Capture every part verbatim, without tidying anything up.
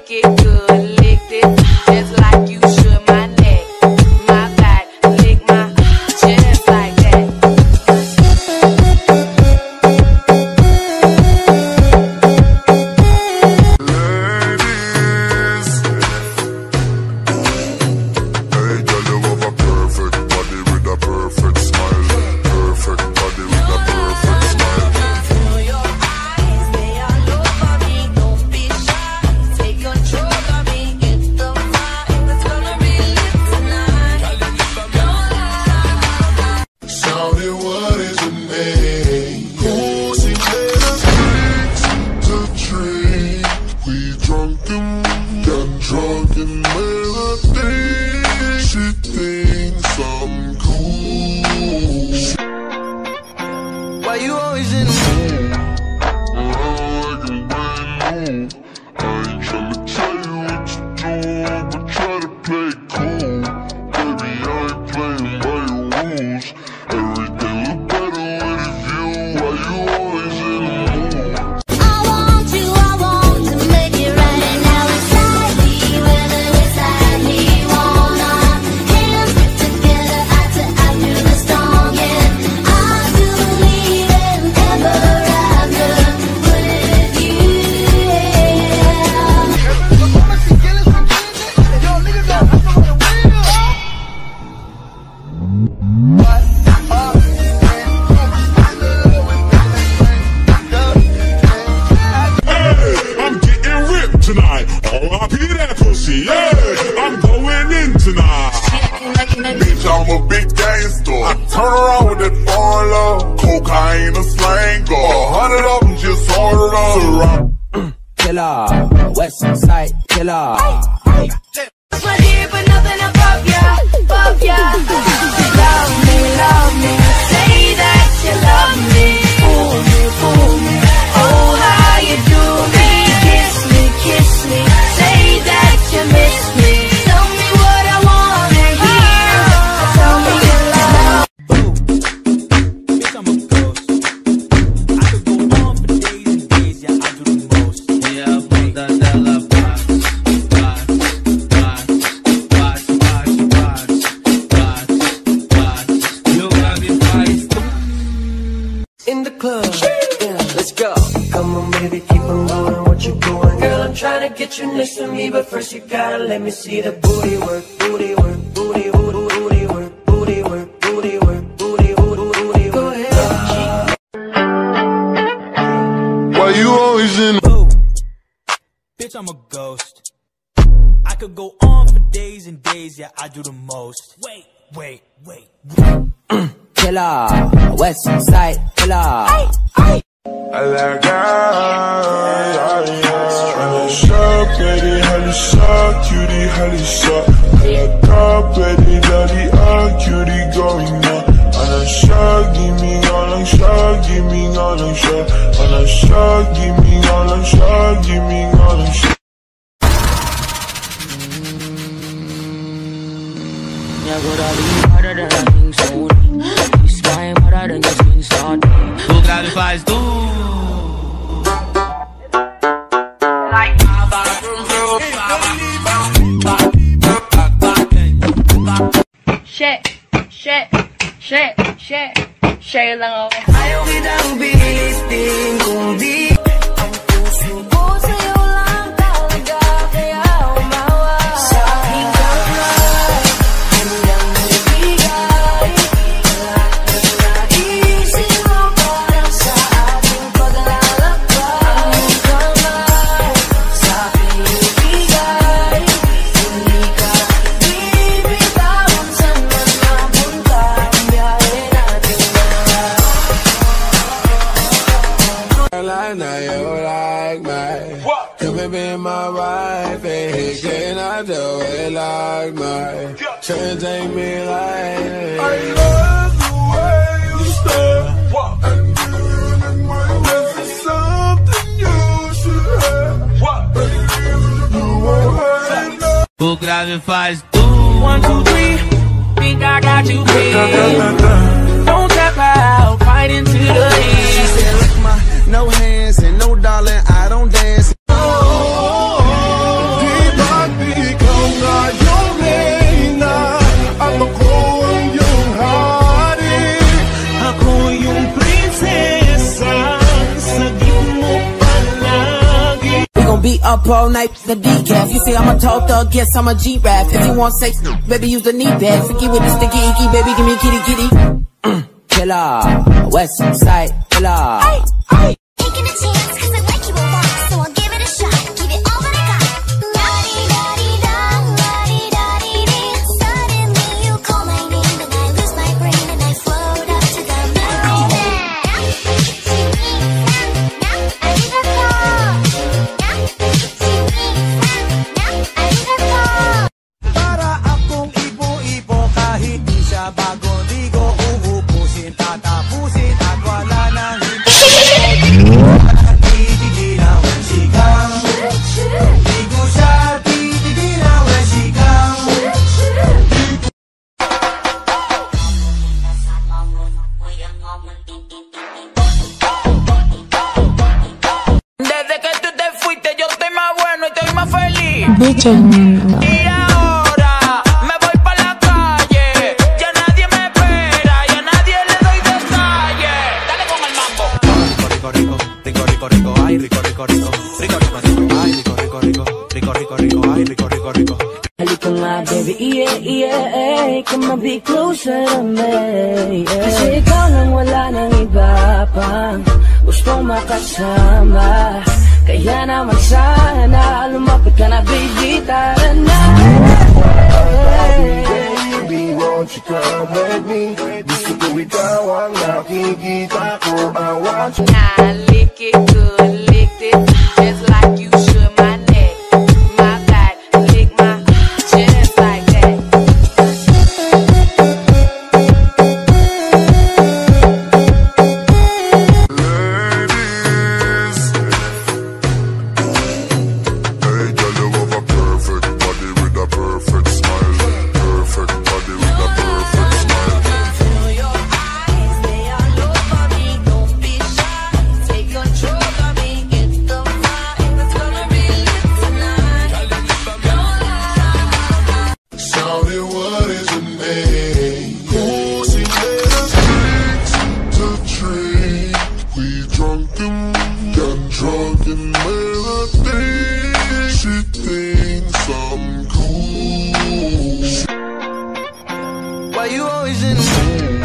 lick it good, lick this just like you should. My neck, my back, lick my just like that. Why you always in the mood? I ain't tryna tell you what to do, but try to play it cool. Baby, I ain't playing by your rules. Everything look better with a view. Why you always in the mood? I want you, I want to make it right. And now it's like me, whether it's like me, want our hands together, eye to eye through the storm. Yeah, I do believe in ever after with you. Tonight, oh, I be that pussy, yeah, I'm going in tonight. Bitch, I'm a big gangster. I turn around with that foreign love. Cocaine, a slang, go. A hundred of them just ordered up. Killer, West Side Killer. But here, but nothing above ya, above ya. Love me, love me. Say that you love me. Fool me, fool me. Oh, how you do me. Kiss me, kiss me. Say that you miss me. Tell me what I wanna hear. Tell me you love. Bitch, I'm a ghost. I could go on for days and days, yeah, I do the most. Yeah, puta de la paz, paz, paz, paz, paz, paz, paz. You got me paz. In the club, yeah, let's go. Come on, baby, keep on going, what you doing? Girl, I'm trying to get you next to me, but first you gotta let me see the booty work, booty work, booty, booty, booty work, booty work, booty work, booty, booty, booty work. Go ahead. Why you always in the Ooh. Bitch, I'm a ghost. I could go on for days and days, yeah, I do the most. Wait, wait, wait. Killer, West Side Killer. I like her, tryna shop, baby, honey, shop, cutie, honey, shop. I like her, baby, daddy, ah, cutie, going on. On a shot, give me all on shot, give me all on shot. On a shot, give me all on shot, give me all on shot. Yeah, but I'll be harder than I think so. This time harder than your skin start. O grave faz do. Shit, shit, shit, shit, shit lang ako. Ayaw kitang bilistin kung di. Ang puso ko sa'yo lang talaga, kaya umawa. Sa aking kamay, handang magbigay. Lahat ng naisip mo parang sa ating paglalakbay. Ang kamay, sa aking ibigay. Hindi ka bibitawan saan man mapunta ang biyahe natin na. Girl, I know you like me. Come and be my wife, and can I do it like me? Try and take me like I love the way you stare, and you my this is something you should have. You won't hurt. O grave faz do. One, two, three. Think I got you pinned. Don't tap out, fight into the end. She said, look, my no hands and no darling, I don't dance. Oh, I'ma be up all night, the decaf. You say I'm a tall thug, yes, I'm a G-Rap. If you want sex, baby, use the knee pad. Sticky with the sticky icky, baby, give me kitty kitty. Mm, killer, West Side killer. Taking a chance, cause I like you a lot, so I'll give it a shot, give it all that I got. La-di-da-di-da, la-di-da-di-dee. Suddenly you call my name, and I lose my brain, and I float up to the Para akong ibo-ibo kahit di siya bago ligo, uubusin, tatapusin at wala nang titigil ang sigang. Di ko siya titigil ang sigang. Desde que tú te fuiste yo estoy más bueno y estoy más feliz. Y ahora me voy pa' la calle, ya nadie me espera, ya nadie le doy detalles. Dale con el mambo. Rico, rico, rico, rico, rico, ay, rico, rico, rico, rico, rico, rico, ay, rico, rico, rico, rico, rico, rico, ay, rico, rico, rico. Halika nga baby, yeah, yeah, come on, be closer to me, yeah. Kasi ikaw lang wala nang iba pang gustong makasama. Kaya naman sana lumapit ka na baby, tara na. Baby, won't you come with me? Gusto ko ikaw ang nakikita ko. I want you. Now lick it good, lick it just like you should my neck, my back, lick my just like that. Ladies, hey girl, you have a perfect body with a perfect smile. Perfect body with a perfect smile. Feel your eyes, they all over me. Don't be shy, take control of me. It's the vibe that's gonna be lit tonight. Don't lie. Shawty, what is your name? Oh, she let us drink to drink. We drunken, got drunk in melody. She thinks I'm cool. Why you always in the mood?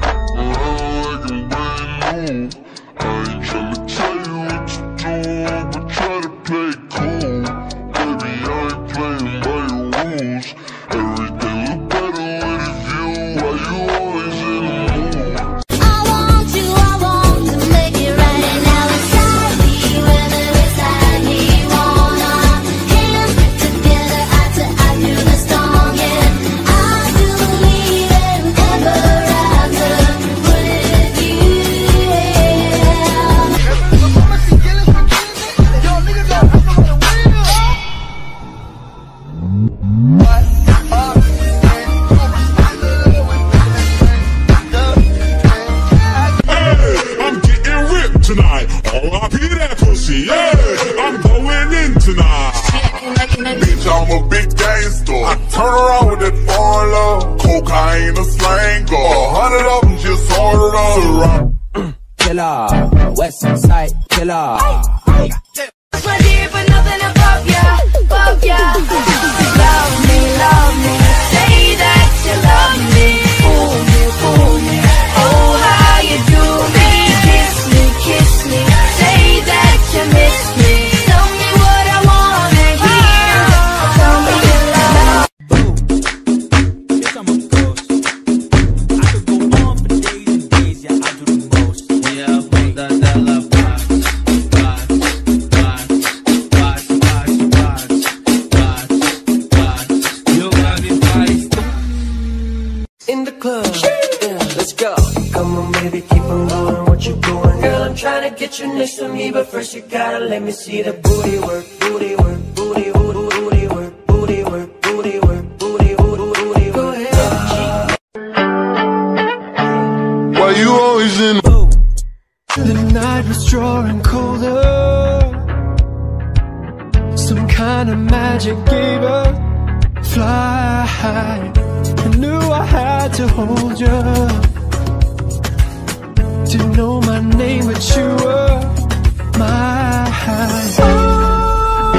I ain't tryna tell you what to do, but try to play it cool. Baby, I ain't playing by your rules. Everything look better with a view. Why you always in the mood? I want you, I want to make it right, and now it's time. Whether it's time we wanna hands together, eye to eye through the storm. Yeah, I do believe in ever after with you. Hey, I'm getting ripped tonight. Oh, I be that pussy, yeah. I'm going in tonight. Bitch, I'm a big gangster. I turn around with that foreign love. Cocaine, a slanger. A hundred of them just ordered on. Killer, West Side killer. My dear, but nothing above ya, above ya. Love me, love me. Say that you love me. Fool me, fool me. Oh, how you do me. Kiss me, kiss me. Say that you miss me. Tell me what I wanna hear. Tell me you love me. Yes, I'm a ghost. I could go on for days and days, yeah, I do the most. Yeah, bunda dela bate, bate, bate, bate, bate, bate, bate. You got me feisty. In the club, yeah, let's go. Come on baby, keep on going, what you doing? Girl, I'm trying to get you next to me, but first you gotta let me see the booty work, booty work, booty, booty, booty work, booty work, booty work, booty, booty, booty work. Go ahead. Why you always in the The night was drawing colder. Some kind of magic gave us fly. I knew I had to hold you. Didn't know my name, but you were mine. Oh,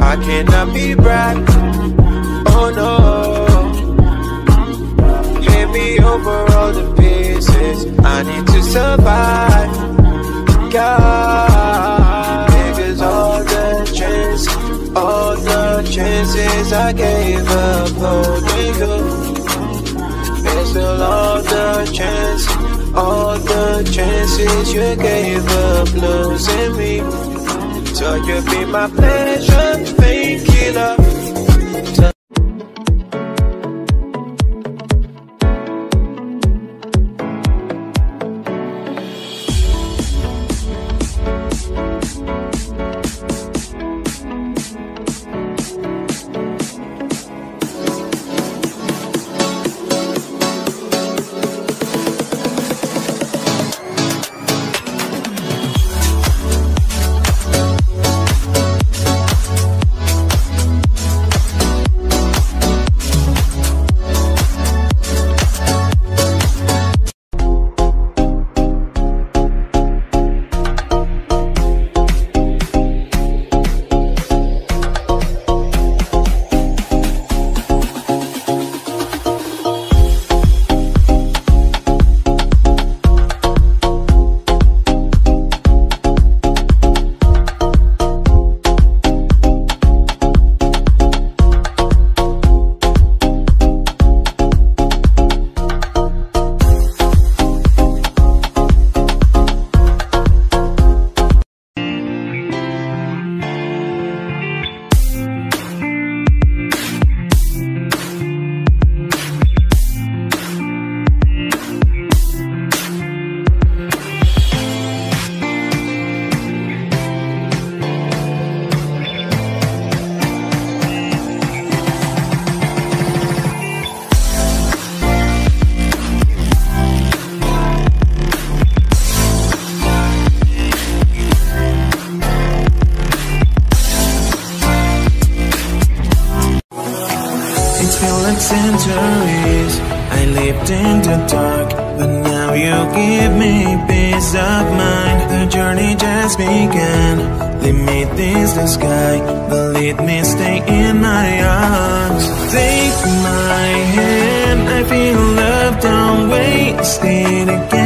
I cannot be bribed. Oh no. Hand me over all the pieces. I need to survive. God, niggas, all the chances, all the chances I gave up holding you. It's still all the chances, all the chances you gave up losing me. So you be my pleasure, painkiller. Centuries I lived in the dark, but now you give me peace of mind. The journey just began. Lead me this the sky, but let me stay in my arms. Take my hand, I feel love, don't waste it again.